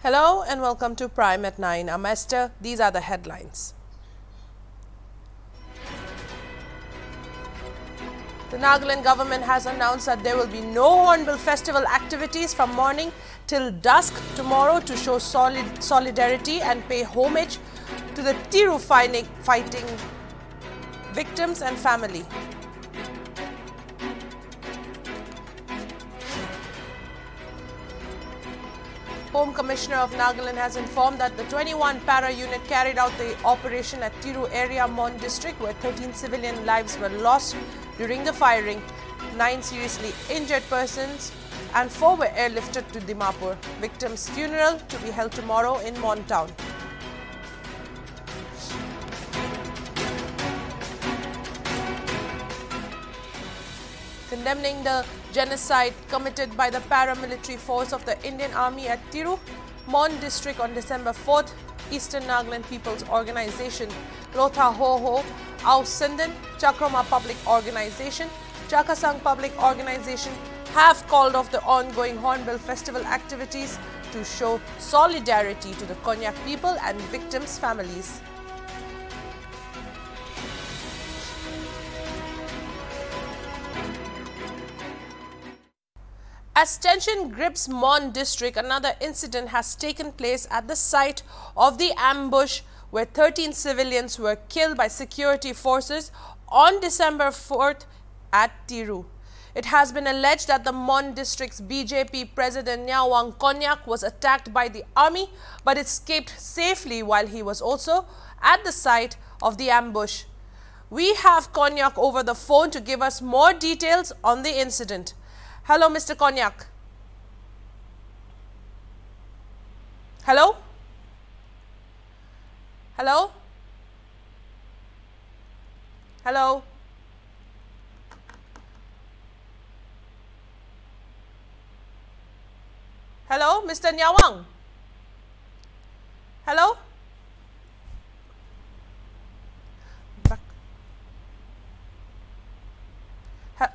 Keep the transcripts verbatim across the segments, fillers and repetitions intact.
Hello and welcome to Prime at nine. I'm Esther. These are the headlines. The Nagaland government has announced that there will be no Hornbill Festival activities from morning till dusk tomorrow to show solid solidarity and pay homage to the Tiru fighting victims and family. Home Commissioner of Nagaland has informed that the twenty-one para unit carried out the operation at Tiru area, Mon district, where thirteen civilian lives were lost during the firing, nine seriously injured persons and four were airlifted to Dimapur. Victims' funeral to be held tomorrow in Mon town. Condemning the genocide committed by the paramilitary force of the Indian Army at Tiru, Mon district on December fourth, Eastern Nagaland People's Organization, Rotha Ho Ho, Au Sindan, Chakrama Public Organization, Chakasang Public Organization have called off the ongoing Hornbill Festival activities to show solidarity to the Konyak people and victims' families. As tension grips Mon district, another incident has taken place at the site of the ambush where thirteen civilians were killed by security forces on December fourth at Tiru. It has been alleged that the Mon district's B J P President Nyawang Konyak was attacked by the army but escaped safely while he was also at the site of the ambush. We have Konyak over the phone to give us more details on the incident. Hello, Mister Konyak. Hello? Hello? Hello? Hello, Mister Nyawang? Hello? Back. Ha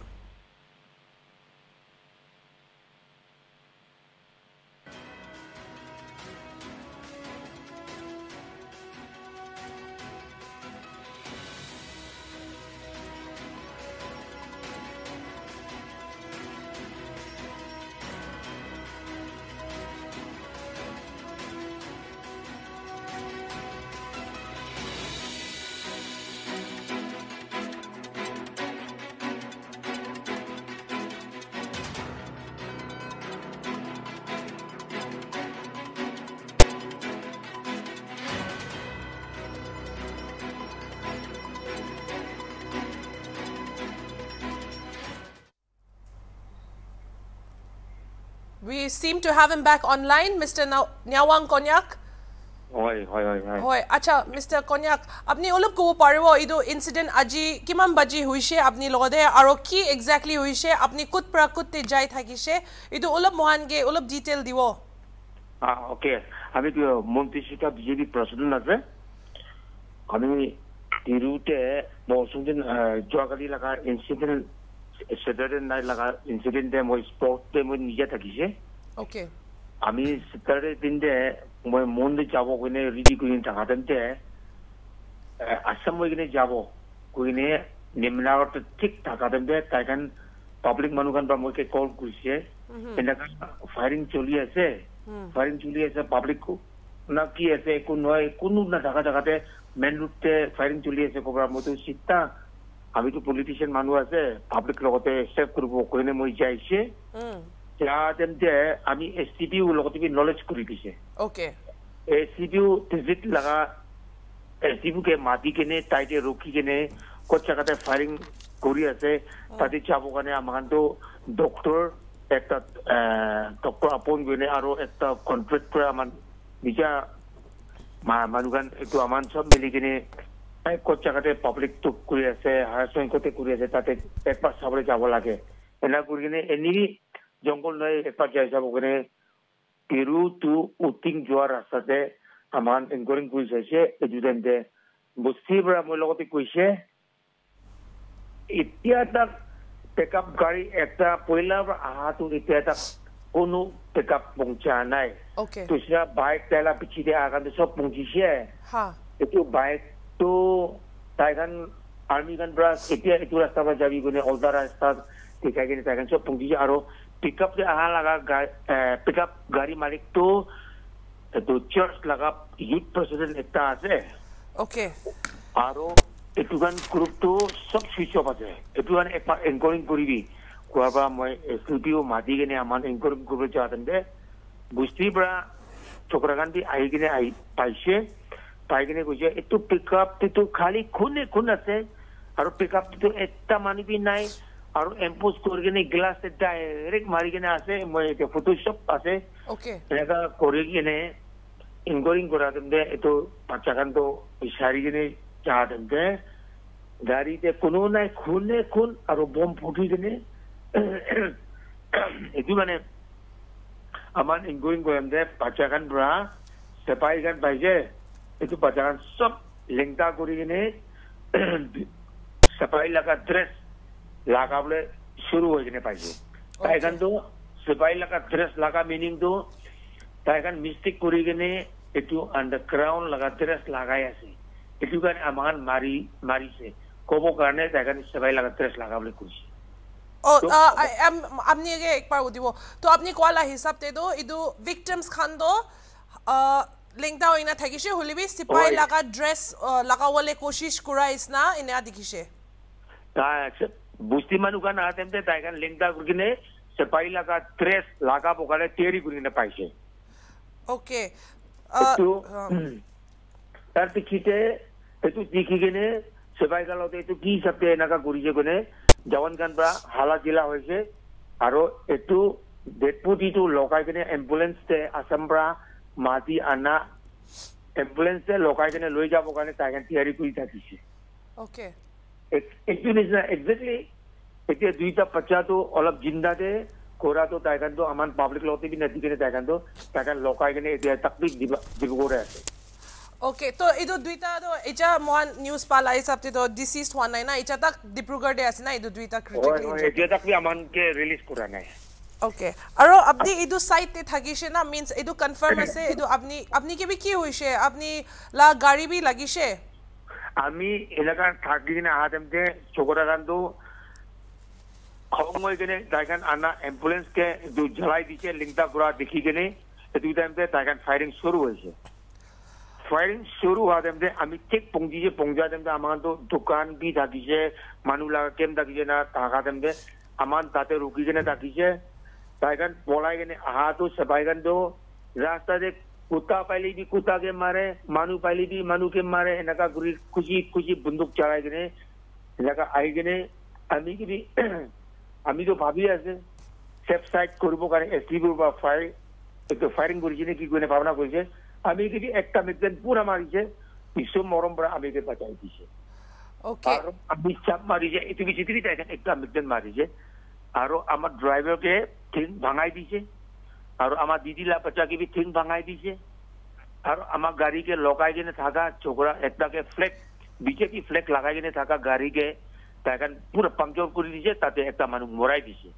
We seem to have him back online, Mister Nyawang Konyak. Hoi, hoi, hoi, hoi. Hoi, acha, Mister Konyak, apni ulap ko pariwo ido incident aji kiman baji huishe apni logode aro ki exactly huishe apni kut prakutte jai thakishe ido ulap mohange ulap detail diwo. Ah, okay. Ami to Montishika B J P president ase. Ami Tirute Mosundin Jogali laga incident Saturday night laga incident de mo sport de mo nije thakise. Okay. Ami Saturday din de mo monde jabo kone ready kuin thakaden de Assam mo kine jabo kone nimnagot thik thakaden de taikan public manukan ba mo ke call kuise enaka firing choli ase firing choli ase public ko na ki ase ko noi kunu na thaka thakate main route te firing choli ase ko bra mo to sita আমি তো politician মানুষ আছে public লগতে save কৰিব কোনে মই যাইছে যা তেমতে আমি এসসিপিউ লগতে নলেজ কৰি দিছে ওকে এসসিপিউ ভিজিট লাগা এসসিপিউ কে মাটি কেনে টাইটে ৰখি কেনে কোন জায়গাতে ফায়ারিং কৰি আছে তাতে যাব কাৰণে আমাক তো ডক্টৰ একটা ডক্টৰ আপন গনে আৰু একটা কন্ট্রাক্ট কৰা আমাৰ নিজা মানুগান একটু আমান সব মিলি কেনে কোন জায়গাতে পাবলিক তো কৰি আছে হাৰাসমেন্ট কোতে কৰি আছে তাতে একবাৰ চাবলৈ যাব লাগে এনা কৰি কিনে এনি জংগল নাই একবাৰ যাই যাব কাৰণে Tiru to উটিং যোৱাৰ ৰাস্তাতে আমাৰ এনকোয়ারিং কৰি আছে এজুডেন্টে বস্তিবৰা মই লগতে কৈছে এতিয়া তাক পিকআপ গাড়ী একটা পইলা আহাটো এতিয়া তাক কোনো पिकअप पहुंचा नहीं ओके दूसरा बाइक तेला पीछे दे आकर तो सब पहुंची से हाँ itu baik tu taikan army kan beras itu itu rasta apa jadi gune older rasta tiga gini taikan so pungji aro pickup de aha laga pickup gari malik tu itu church laga youth president ekta ase okay aro itu kan group tu sab switch off ase itu kan ekpa encouraging koribi kuaba moi studio mati gene aman encouraging koribi jatande gusti bra chokra kan di ai gene ai paise पाइगने को जे इतु pickup तो खाली खुने खुन আছে আৰু pickup তো একটা মানি B নাই আৰু এম্পোজ কৰিগনে গ্লাস তে ডাইরেক্ট মাৰিগনে আছে মই এটা ফটোশপ আছে ওকে এটা কৰিগনে ইনগোরিং কৰা দে এটো পাচাকান তো ইশাৰিগনে চা দে গাড়ীতে কোনো নাই খুনে খুন আৰু বম ফুটিগনে এটো মানে আমাৰ ইনগোরিং কৰিম দে পাচাকান ব্ৰা সেপাইগান বাইজে itu pacaran सब lengta kuri ini sepai laga dress laga boleh शुरू हो जाने पाहिजे काय kan tu sepai laga dress laga meaning tu काय kan mystic kuri ini itu underground laga dress lagai ase itu kan aman mari mari se kobo karne काय kan sepai laga dress laga boleh kuri ओ आपने ये एक बार उदिवो तो आपने call हिसाब ते दो इदु victims खान दो लिंकता होइना থাকিছে হলিবি সিপাই লাগা ড্রেস লাগাওলে কোশিশ করা ইসনা ইনা দেখিছে তা বুস্তি মানু কান আতেমতে তাইকান লিংকটা গুগিনে সিপাই লাগা ড্রেস লাগা বকালে তেরি গুগিনে পাইছে ওকে তো তার পিছিতে এতু দেখিগিনে সিপাই গালতে এতু কি সবতে নাকা গুরিজে গনে জওয়ান কান ব্রা হালা জিলা হইছে আৰু এতু ডেপুটিটো লকাইগিনে অ্যাম্বুলেন্স তে আসামব্রা মাটি আনা এম্বুলেন্স তে লকাই কেনে লৈ যাব কাৰণে তাইকান তৈয়াৰী কৰি থাকিছে ওকে একটু নিছা এক্স্যাক্টলি এতিয়া দুইটা বাচ্চা তো অলপ জিন্দা দে কোৰা তো তাইকান তো আমান পাব্লিক লতে বি নদি কেনে তাইকান তো তাইকান লকাই কেনে এতিয়া তাকবিক দিব কৰে আছে ওকে তো ইদু দুইটা তো এটা মহান নিউজ পালা হিসাবতে তো ডিসিজ হোৱা নাই না এটা তাক ডিব্ৰুগড় দে আছে না ইদু দুইটা ক্রিটিক্যালি এতিয়া তাক বি আমান কে রিলিজ কৰা নাই ओके আৰু আপনি ইদু সাইট তে থাকিছে না মিন্স ইদু কনফার্ম আছে ইদু আপনি আপনি কি বি কি হইছে আপনি লা গাড়ি বি লাগিছে আমি এলাকা থাকিনে আহাতেমতে চোকরা গানটো খমই কেনে তাইকান আনা অ্যাম্বুলেন্স কে দু জ্বালাই দিছে লিংটা পুরা দেখি কেনে দুই টাইমতে তাইকান ফায়ারিং শুরু হইছে ফায়ারিং শুরু হওয়াতেমতে আমি ঠিক পৌঁছিছে পৌঁছাতেমতে আমার তো দোকান বি থাকিছে মানুহ লাগা কেম থাকিছে না থাকাতেমতে আমার তাতে রুকি কেনে থাকিছে তাইকান পলাই কেনে আহা তো সেপাইকান তো রাস্তা দে কুত্তা পাইলি বি কুত্তা কে মারে মানু পাইলি বি মানু কে মারে এনেকা গুরি খুশি খুশি বন্দুক চালাই কেনে এনেকা আই কেনে আমি কি বি আমি তো ভাবি আছে সেফ সাইড করব কারণে এসটিবি বা ফায়ার একটু ফায়ারিং করেছে কি কোনে ভাবনা করেছে আমি কি একটা মেকদেন পুরা মারিছে বিশ্ব মরম বড় আমি কে বাঁচাই দিছে ওকে আর আমি চাপ মারিছে এত কিছু দিই তাইকান একটা মেকদেন মারিছে আর আমার ড্রাইভার কে ঠিক ভাঙাই দিছে আর আমার দিদিলা বাচ্চা কে বি ঠিক ভাঙাই দিছে আর আমার গাড়ি কে লকাই কেনে থাকা ছোকরা একটা কে ফ্লেক বিজেপি ফ্লেক লাগাই কেনে থাকা গাড়ি কে তাইকান পুরো পাংচার করে দিছে তাতে একটা মানুষ মরাই দিছে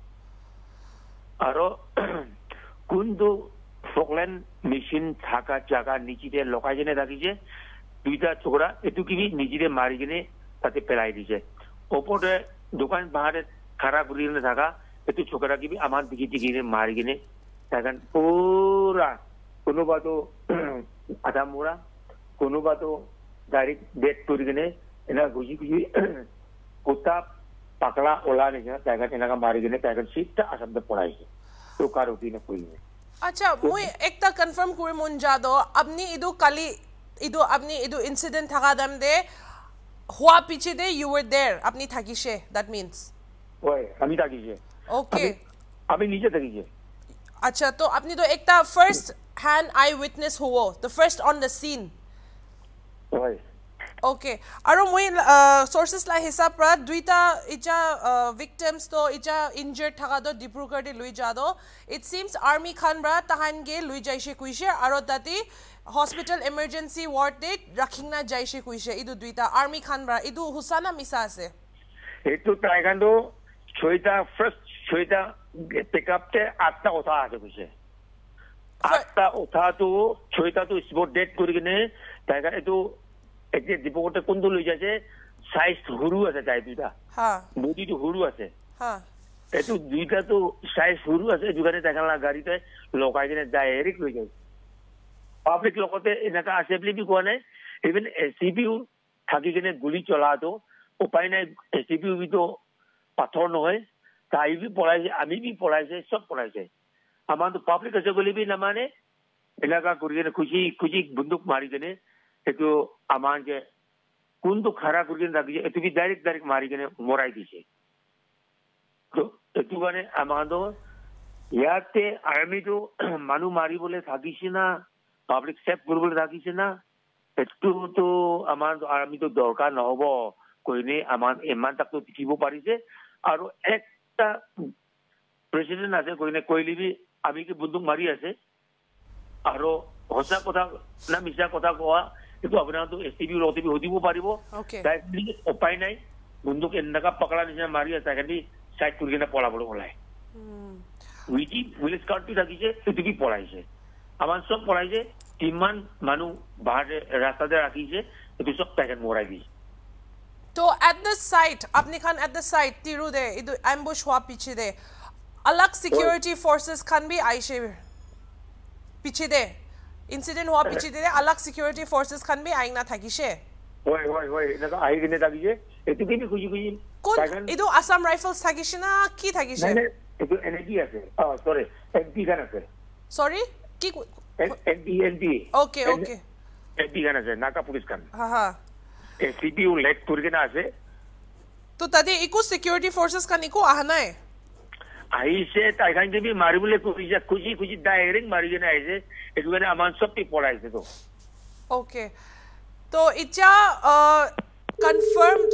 আর কিন্তু ফকল্যান্ড মেশিন থাকা জায়গা নিচিতে লকাই কেনে থাকিছে দুইটা ছোকরা এটু কি নিজে মারি কেনে তাতে পেলাই দিছে ওপরে দোকান বাহারে খারাপ করে থাকা একটু ছোকরা কি আমার দিকে দিকে মারি কিনে তখন পুরা কোনোবা তো আধা মোড়া কোনোবা তো ডাইরেক্ট ডেট করে কিনে এনা ঘুষি ঘুষি কুত্তা পাকড়া ওলা নিছে তখন এনাকা মারি কিনে তখন সিটটা আসামতে পড়াইছে তো কার ওপিনে কই আচ্ছা মই একটা কনফার্ম করে মন যাদো আপনি ইদু কালি ইদু আপনি ইদু ইনসিডেন্ট থাকা দাম দে হওয়া পিছে দে ইউ ওয়ার দেয়ার আপনি থাকিছে দ্যাট মিন্স ওই আমি থাকিছে ওকে আমি নিজে থাকিছে আচ্ছা তো আপনি তো একটা ফার্স্ট হ্যান্ড আই উইটনেস হও the first on the scene ওই ওকে আৰু মই সোর্সেস লা হিসাব পৰা দুইটা ইটা ভিকটিমস তো ইটা ইনজার্ড থাকা তো ডিব্ৰুগড় দি লৈ যাদো ইট সিমস আর্মি খান ব্রা তাহান গে লৈ যাইছে কইছে আৰু তাতে হসপিটাল ইমার্জেন্সি ওয়ার্ড দে রাখিনা যাইছে কইছে ইদু দুইটা আর্মি খান ব্রা ইদু হুসানা মিসা আছে এটু টাইগান্ডো ছয়টা ফার্স্ট ছয়টা পিকআপতে আটটা কথা আছে কইছে আটটা উঠাটো ছয়টাটো স্পট ডেট কৰি কিনে তাইকা এইটো এতিয়া দীপকতে কোনটো লৈ যাইছে সাইজ সৰু আছে তাই দুটা হা বডিটো সৰু আছে হা এইটো দুইটাটো সাইজ সৰু আছে দুগানে তাইকা গাড়ীতে লগাই কিনে ডাইৰেক্ট লৈ যায় পাব্লিক লগতে এনেকা আছে বুলি বি কোৱা নাই ইভেন এসিপিও থাকি কিনে গুলি চলাটো উপায় নাই এসিপিও বিতো পাথৰ নহয় তাই বি পলাইছে আমি বি পলাইছে সব পলাইছে আমাৰ তো পাব্লিক আছে বুলি বি নামানে এলাকা কৰি কিনে খুশি খুশি বন্দুক মাৰি কিনে এইটো আমাৰ যে কোনটো খাৰা কৰি কিনে ৰাখিছে এইটো বি ডাইৰেক্ট ডাইৰেক্ট মাৰি কিনে মৰাই দিছে তো এইটো কাৰণে আমাৰ তো ইয়াতে আৰ্মিটো মানুহ মাৰিবলৈ থাকিছে না পাব্লিক সেফ কৰিবলৈ থাকিছে না এইটোতো আমাৰ আৰ্মিটো দৰকাৰ নহব কৈনে আমাৰ ইমান তাকতো দেখিব পাৰিছে আৰু একটা প্ৰেসিডেন্ট আছে কৈনে কৈলিবি আমি কি বন্দুক মাৰি আছে আৰু হসা কথা না মিছা কথা কোৱা এইটো আপোনাৰতো এসটিবি ৰটিবি হদিব পাৰিব তাই উপায় নাই বন্দুক এনেকা পকৰা নিচিনা মাৰি আছে কিন্তু সাইড কৰি কিনে পলাবলৈ ওলাই উইটি পুলিচ কাৰ্ডটো থাকিছে সেইটো কি পলাইছে আমাৰ সব পলাইছে কিমান মানুহ বাহিৰ ৰাস্তাতে ৰাখিছে এইটো সব পেকেট মৰাই দিছে তো at the site apni khan at the site tiru de idu ambush hua piche de alag security forces khan bhi aise piche de incident hua piche de alag security forces khan bhi aina thakise hoy hoy hoy naka ai gine thakise etu ki bhi khuji khuji kon idu Assam Rifles thakise na ki thakise nai etu energy ase ah sorry np kan ase sorry ki np np okay okay np kan ase naka police kan ha ha এসিপিও late কৰি কিনে আছে তো তাতে eco security ফৰ্সেস কান eco আহা নাই আহিছে তাই কান যে মাৰিবলৈ কৈছে খুজি খুজি ডাইৰেক্ট মাৰি কিনে আহিছে এইটো কাৰণে আমাৰ সবটি পলাইছে তো ওকে তো ইচ্ছা confirmed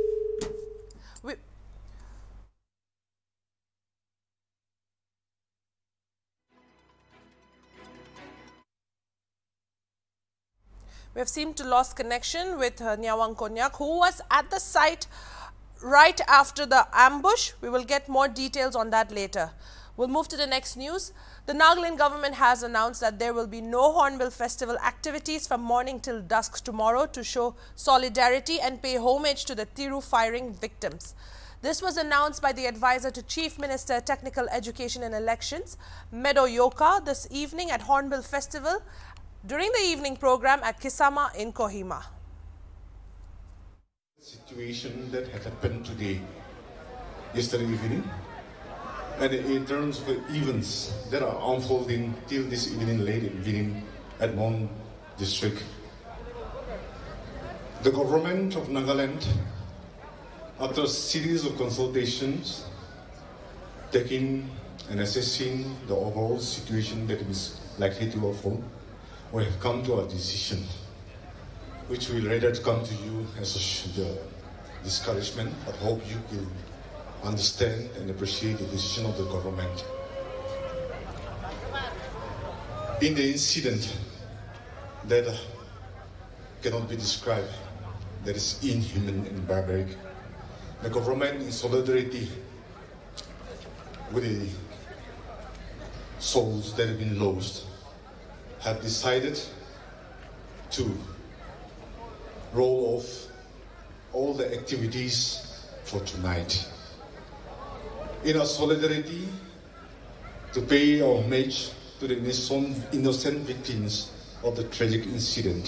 We have seemed to lost connection with uh, Nyawang Konyak, who was at the site right after the ambush. We will get more details on that later. We'll move to the next news. The Nagaland government has announced that there will be no Hornbill Festival activities from morning till dusk tomorrow to show solidarity and pay homage to the Tiru firing victims. This was announced by the advisor to Chief Minister, Technical Education and Elections, Medo Yoka, this evening at Hornbill Festival during the evening program at Kisama in Kohima. Situation that had happened today, yesterday evening, and in terms of the events that are unfolding till this evening, late evening at Mon district, the government of Nagaland, after a series of consultations, taking and assessing the overall situation that is likely to unfold, we have come to a decision, which will rather come to you as a the discouragement, but hope you will understand and appreciate the decision of the government. In the incident that cannot be described, that is inhuman and barbaric, the government, in solidarity with the souls that have been lost, have decided to roll off all the activities for tonight. In our solidarity to pay homage to the innocent victims of the tragic incident,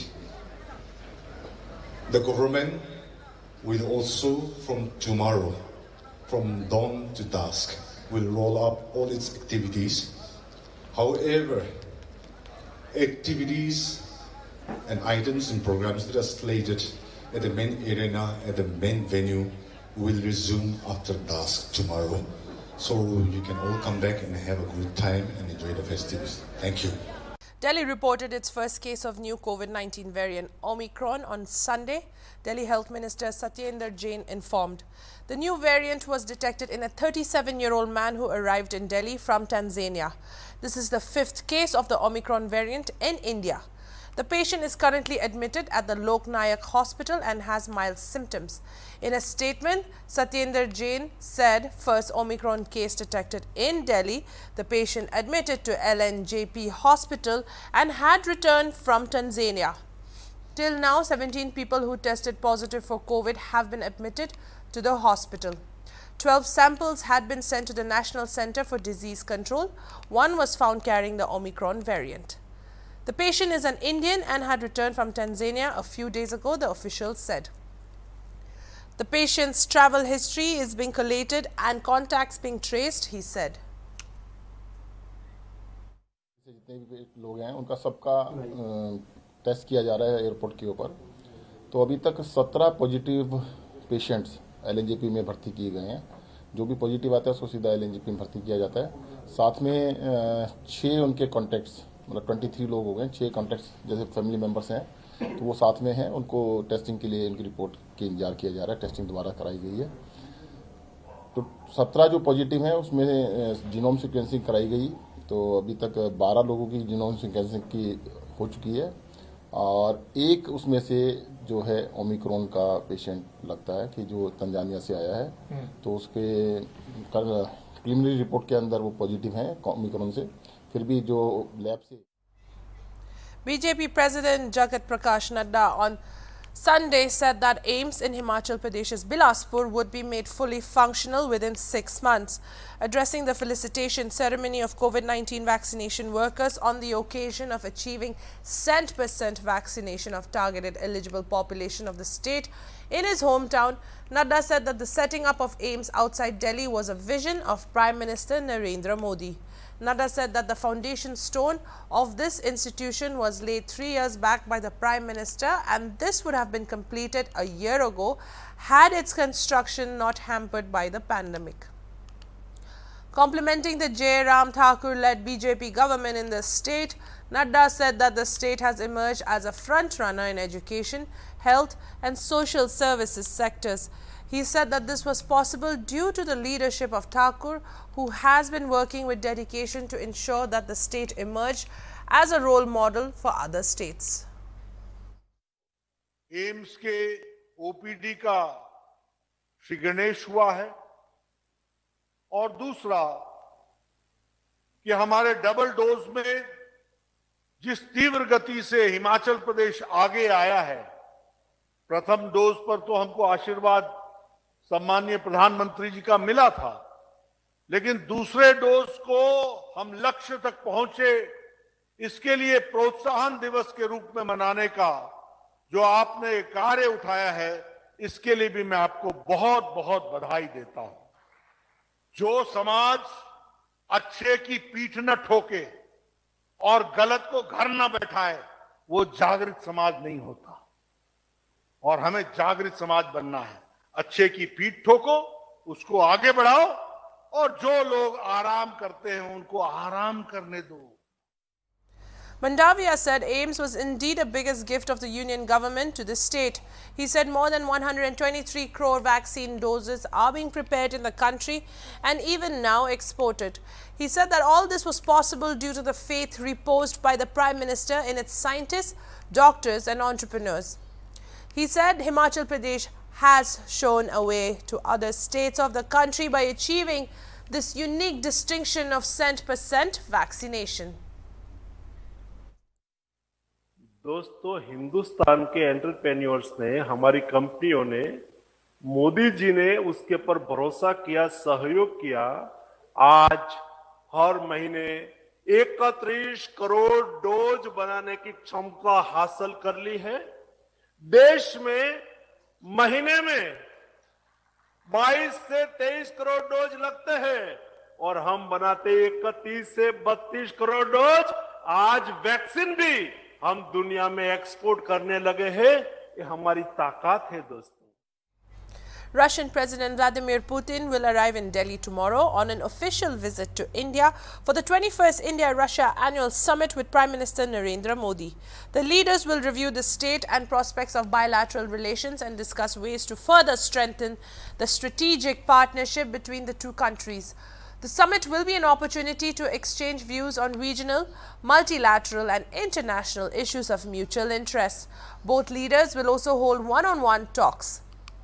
the government will also from tomorrow, from dawn to dusk, will roll up all its activities. However, activities and items and programs that are slated at the main arena, at the main venue, will resume after dusk tomorrow. So you can all come back and have a good time and enjoy the festivities. Thank you. Delhi reported its first case of new COVID nineteen variant Omicron on Sunday. Delhi Health Minister Satyendra Jain informed. The new variant was detected in a thirty-seven-year-old man who arrived in Delhi from Tanzania. This is the fifth case of the Omicron variant in India. The patient is currently admitted at the Lok Nayak Hospital and has mild symptoms. In a statement, Satyendra Jain said first Omicron case detected in Delhi. The patient admitted to L N J P Hospital and had returned from Tanzania. Till now, seventeen people who tested positive for COVID have been admitted to the hospital. twelve samples had been sent to the National Center for Disease Control. One was found carrying the Omicron variant. The patient is an Indian and had returned from Tanzania a few days ago, the officials said. The patient's travel history is being collated and contacts being traced, he said. जितने भी लोग हैं उनका सबका test किया जा रहा है एयरपोर्ट के ऊपर। तो अभी तक सत्रह positive patients L N J P में भर्ती किए गए हैं। जो भी पॉजिटिव आता है उसको सीधा एल एन जे पी में भर्ती किया जाता है। साथ में छः उनके कॉन्टैक्ट्स मतलब तेईस लोग हो गए, छः कॉन्टैक्ट्स जैसे फैमिली मेंबर्स हैं तो वो साथ में हैं, उनको टेस्टिंग के लिए उनकी रिपोर्ट के इंतजार किया जा रहा है। टेस्टिंग दोबारा कराई गई है। तो सत्रह जो पॉजिटिव हैं उसमें जीनोम सीक्वेंसिंग कराई गई, तो अभी तक बारह लोगों की जीनोम सीक्वेंसिंग की हो चुकी है और एक उसमें से जो है ओमिक्रॉन का पेशेंट लगता है कि जो तंजानिया से आया है, तो उसके प्रिलिमिनरी रिपोर्ट के अंदर वो पॉजिटिव हैं ओमिक्रॉन से। फिर भी जो लैब से B J P President Jagat Prakash Nadda on Sunday said that AIIMS in Himachal Pradesh's Bilaspur would be made fully functional within six months. Addressing the felicitation ceremony of COVID nineteen vaccination workers on the occasion of achieving one hundred percent vaccination of targeted eligible population of the state in his hometown, Nadda said that the setting up of AIIMS outside Delhi was a vision of Prime Minister Narendra Modi. Nadda said that the foundation stone of this institution was laid three years back by the Prime Minister and this would have been completed a year ago had its construction not hampered by the pandemic. Complimenting the Jai Ram Thakur-led B J P government in the state, Nadda said that the state has emerged as a front-runner in education, health and social services sectors. He said that this was possible due to the leadership of Thakur, who has been working with dedication to ensure that the state emerged as a role model for other states. AIIMS के O P D का श्री गणेश हुआ है और दूसरा कि हमारे double dose में जिस तीव्र गति से हिमाचल प्रदेश आगे आया है, प्रथम डोज पर तो हमको आशीर्वाद सम्माननीय प्रधानमंत्री जी का मिला था, लेकिन दूसरे डोज को हम लक्ष्य तक पहुंचे, इसके लिए प्रोत्साहन दिवस के रूप में मनाने का जो आपने कार्य उठाया है, इसके लिए भी मैं आपको बहुत बहुत बधाई देता हूं। जो समाज अच्छे की पीठ न ठोके और गलत को घर न बैठाए, वो जागृत समाज नहीं होता और हमें जागृत समाज बनना है। अच्छे की पीठ ठोको, उसको आगे बढ़ाओ और जो लोग आराम करते हैं उनको आराम करने दो। Mandavia said AIIMS was indeed the biggest gift of the union government to the state. He said more than one hundred twenty-three crore vaccine doses are being prepared in the country and even now exported. He said that all this was possible due to the faith reposed by the Prime Minister in its scientists, doctors and entrepreneurs. He said Himachal Pradesh has shown a way to other states of the country by achieving this unique distinction of one hundred percent vaccination. दोस्तों, हिंदुस्तान के entrepreneurs ने, हमारी कंपनियों ने, मोदी जी ने उसके पर भरोसा किया, सहयोग किया। आज हर महीने इकतीस करोड़ डोज बनाने की क्षमता हासिल कर ली है। देश में महीने में बाईस से तेईस करोड़ डोज लगते हैं और हम बनाते इकतीस से बत्तीस करोड़ डोज। आज वैक्सीन भी हम दुनिया में एक्सपोर्ट करने लगे हैं। ये हमारी ताकत है दोस्तों। Russian President Vladimir Putin will arrive in Delhi tomorrow on an official visit to India for the twenty-first India-Russia Annual Summit with Prime Minister Narendra Modi. The leaders will review the state and prospects of bilateral relations and discuss ways to further strengthen the strategic partnership between the two countries. The summit will be an opportunity to exchange views on regional, multilateral and international issues of mutual interest. Both leaders will also hold one-on-one talks.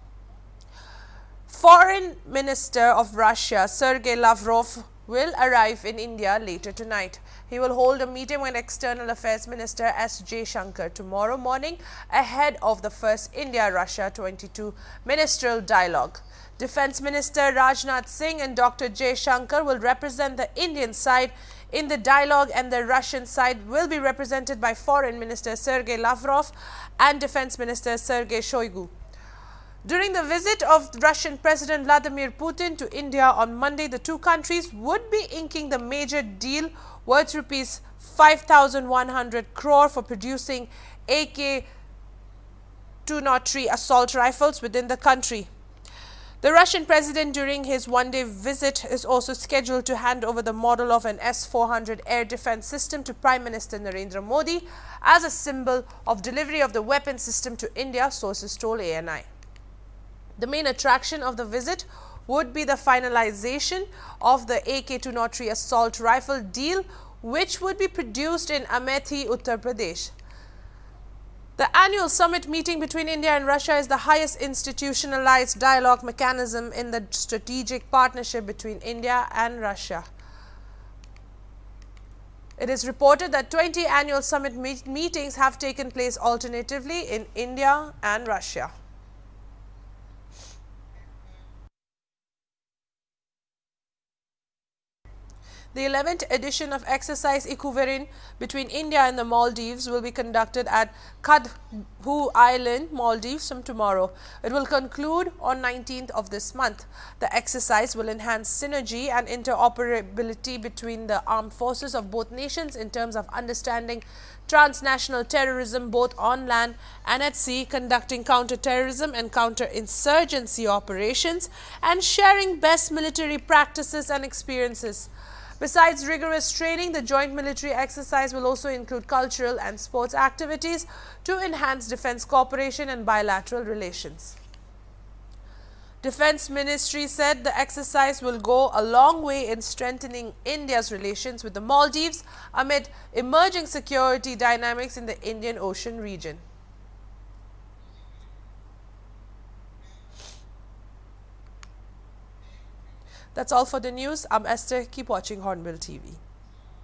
Foreign Minister of Russia, Sergei Lavrov, will arrive in India later tonight. He will hold a meeting with External Affairs Minister S. Jaishankar tomorrow morning ahead of the first India-Russia twenty-two ministerial dialogue. Defence Minister Rajnath Singh and Doctor Jaishankar will represent the Indian side in the dialogue, and the Russian side will be represented by Foreign Minister Sergei Lavrov and Defence Minister Sergei Shoigu. During the visit of Russian President Vladimir Putin to India on Monday, the two countries would be inking the major deal worth rupees five thousand one hundred crore for producing A K two oh three assault rifles within the country. The Russian president during his one-day visit is also scheduled to hand over the model of an S four hundred air defense system to Prime Minister Narendra Modi as a symbol of delivery of the weapon system to India, sources told A N I. The main attraction of the visit would be the finalization of the A K two oh three assault rifle deal, which would be produced in Amethi, Uttar Pradesh. The annual summit meeting between India and Russia is the highest institutionalized dialogue mechanism in the strategic partnership between India and Russia. It is reported that twenty annual summit meet meetings have taken place alternatively in India and Russia. The eleventh edition of exercise Ikuverin between India and the Maldives will be conducted at Kadhu Island, Maldives from tomorrow. It will conclude on nineteenth of this month. The exercise will enhance synergy and interoperability between the armed forces of both nations in terms of understanding transnational terrorism both on land and at sea, conducting counter-terrorism and counter-insurgency operations, and sharing best military practices and experiences. Besides rigorous training, the joint military exercise will also include cultural and sports activities to enhance defense cooperation and bilateral relations. Defense Ministry said the exercise will go a long way in strengthening India's relations with the Maldives amid emerging security dynamics in the Indian Ocean region. That's all for the news. I'm Esther. Keep watching Hornbill T V.